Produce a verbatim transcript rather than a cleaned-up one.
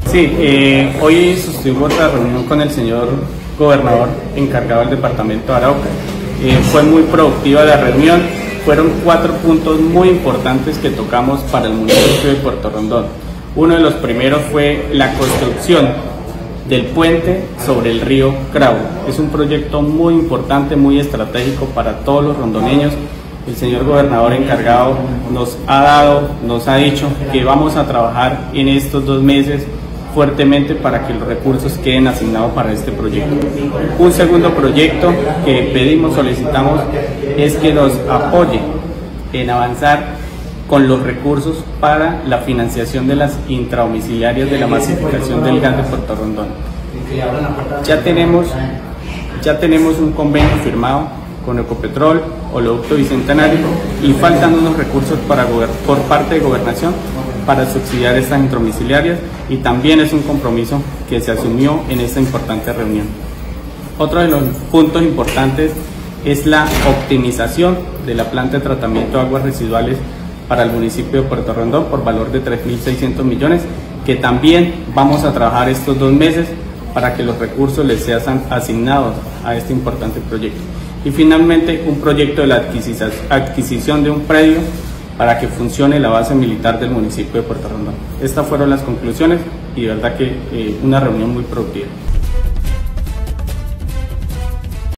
Sí, eh, hoy sostuvimos otra reunión con el señor gobernador encargado del departamento de Arauca. Eh, fue muy productiva la reunión, fueron cuatro puntos muy importantes que tocamos para el municipio de Puerto Rondón. Uno de los primeros fue la construcción del puente sobre el río Cravo. Es un proyecto muy importante, muy estratégico para todos los rondoneños. El señor gobernador encargado nos ha dado, nos ha dicho que vamos a trabajar en estos dos meses fuertemente para que los recursos queden asignados para este proyecto. Un segundo proyecto que pedimos, solicitamos, es que nos apoye en avanzar con los recursos para la financiación de las intradomiciliarias de la masificación del gas de Puerto Rondón. Ya tenemos, ya tenemos un convenio firmado con Ecopetrol, Oleoducto Bicentenario, y faltan unos recursos para por parte de Gobernación para subsidiar estas intradomiciliarias, y también es un compromiso que se asumió en esta importante reunión. Otro de los puntos importantes es la optimización de la planta de tratamiento de aguas residuales para el municipio de Puerto Rondón por valor de tres mil seiscientos millones, que también vamos a trabajar estos dos meses para que los recursos les sean asignados a este importante proyecto. Y finalmente, un proyecto de la adquisición de un predio para que funcione la base militar del municipio de Puerto Rondón. Estas fueron las conclusiones y de verdad que eh, una reunión muy productiva.